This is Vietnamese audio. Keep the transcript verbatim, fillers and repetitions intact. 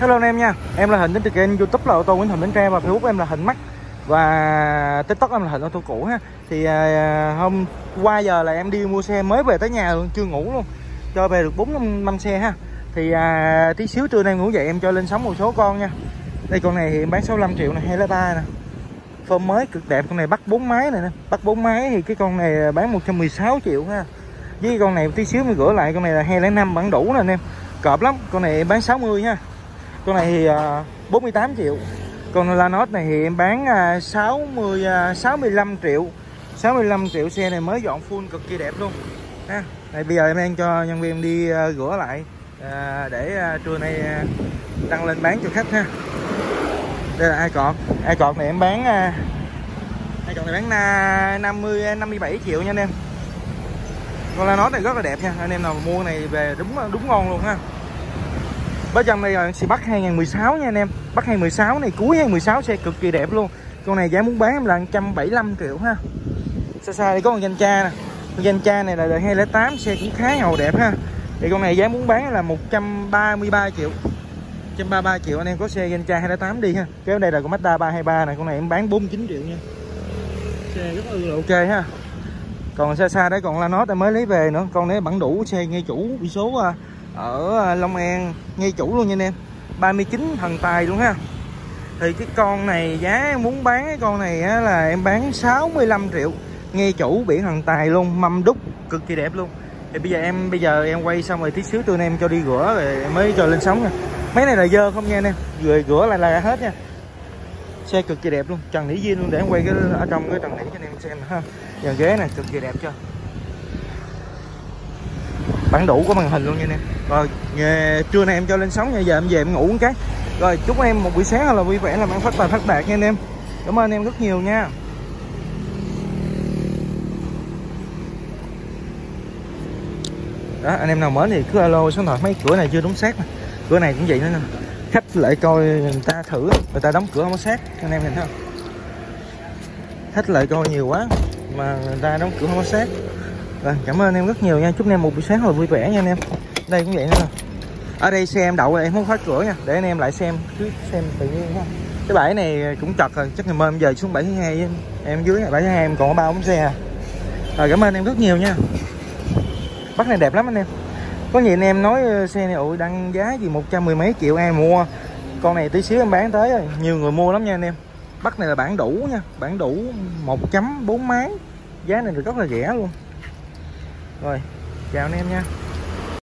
Hello anh em nha, em là Thịnh đến từ kênh YouTube là ô tô Nguyễn Thịnh Bến Tre và Facebook em là Thịnh Mắt và TikTok em là Thịnh ô tô cũ ha. Thì à, hôm qua giờ là em đi mua xe mới về tới nhà luôn, chưa ngủ luôn, cho về được bốn năm xe ha. Thì à, tí xíu trưa nay ngủ dậy em cho lên sóng một số con nha. Đây con này thì em bán sáu mươi lăm triệu này, Helata nè, form mới cực đẹp. Con này bắt bốn máy này nè, bắt bốn máy thì cái con này bán một trăm mười sáu triệu ha. Với con này tí xíu mới gửi lại, con này là hai không năm bản đủ nè anh em, cọp lắm. Con này em bán sáu mươi ha. Con này thì uh, bốn mươi tám triệu. Còn Lanos này thì em bán uh, sáu mươi uh, sáu mươi lăm triệu. sáu mươi lăm triệu, xe này mới dọn full cực kỳ đẹp luôn ha. Này bây giờ em đang cho nhân viên em đi uh, rửa lại uh, để uh, trưa nay uh, đăng lên bán cho khách ha. Đây là ai cọt. Ai cọt này em bán uh, ai cọt này bán uh, năm mươi năm mươi bảy triệu nha anh em. Con Lanos này rất là đẹp nha. Anh em nào mua này về đúng đúng ngon luôn ha. Bên trong đây là xe Bắc hai không một sáu nha anh em. Bắc hai không một sáu này, cuối hai không một sáu, xe cực kỳ đẹp luôn. Con này giá muốn bán em là một trăm bảy mươi lăm triệu ha. Xa xa đây có con danh cha nè. Con danh cha này là đời hai không tám, xe cũng khá ngầu đẹp ha. Thì con này giá muốn bán là một trăm ba mươi ba triệu. một trăm ba mươi ba triệu anh em có xe danh cha hai không tám đi ha. Cái đây là con Mazda ba hai ba này, con này em bán bốn mươi chín triệu nha. Xe rất ư là ok ha. Còn xa xa đấy còn Lanos em mới lấy về nữa, con đấy bản đủ, xe ngay chủ biển số ở Long An ngay chủ luôn nha anh em, ba mươi chín thần tài luôn ha. Thì cái con này giá em muốn bán cái con này á, là em bán sáu mươi lăm triệu, ngay chủ biển thần tài luôn, mâm đúc cực kỳ đẹp luôn. Thì bây giờ em bây giờ em quay xong rồi tí xíu tôi em cho đi rửa rồi mới cho lên sóng nha. Mấy này là dơ không nha anh em, rồi rửa lại là hết nha. Xe cực kỳ đẹp luôn, trần nỉ zin luôn, để em quay cái ở trong cái trần nỉ cho anh em xem ha. Giờ ghế này cực kỳ đẹp chưa, bản đủ của màn hình luôn nha anh em. Rồi nghề, trưa nay em cho lên sóng nha, giờ em về em ngủ một cái. Rồi chúc em một buổi sáng thật là vui vẻ, làm ăn phát tài phát đạt nha anh em. Cảm ơn anh em rất nhiều nha. Đó, anh em nào mới thì cứ alo số điện thoại. Mấy cửa này chưa đóng sát nè, cửa này cũng vậy nữa nè. Khách lại coi người ta thử, người ta đóng cửa không có sát, anh em nhìn thấy không? Khách lại coi nhiều quá mà người ta đóng cửa không có sát. Rồi, cảm ơn anh em rất nhiều nha, chúc anh em một buổi sáng rồi vui vẻ nha anh em. Đây cũng vậy nữa nè. Ở đây xe em đậu em không khóa cửa nha, để anh em lại xem cứ xem tự nhiên ha. Cái bãi này cũng chật rồi, chắc ngày mai em về xuống bảy thứ hai em dưới bảy thứ hai em còn có ba ống xe. Rồi cảm ơn anh em rất nhiều nha. Bắc này đẹp lắm anh em. Có nhiều anh em nói xe này ủi đăng giá gì một trăm mười mấy triệu ai mua. Con này tí xíu em bán tới rồi, nhiều người mua lắm nha anh em. Bắc này là bản đủ nha, bản đủ một chấm bốn máy, giá này được rất là rẻ luôn. Rồi chào anh em nha.